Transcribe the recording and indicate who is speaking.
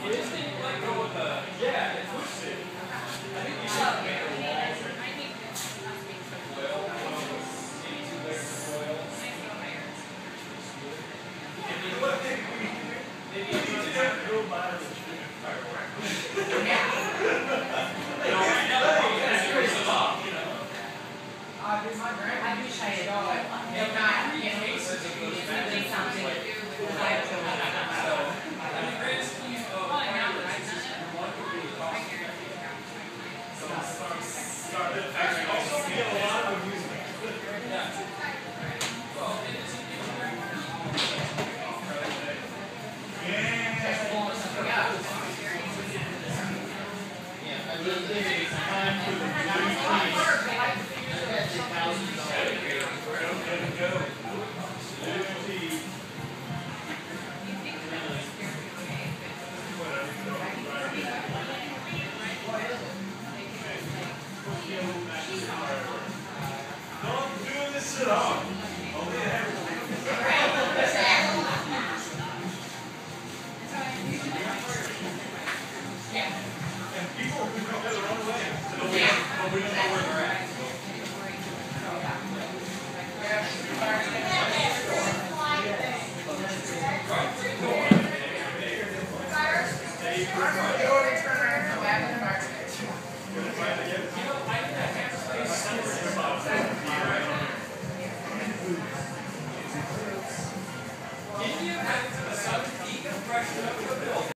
Speaker 1: I wish I had gone. If not, something
Speaker 2: And people who go the wrong way, so we don't know where they're at.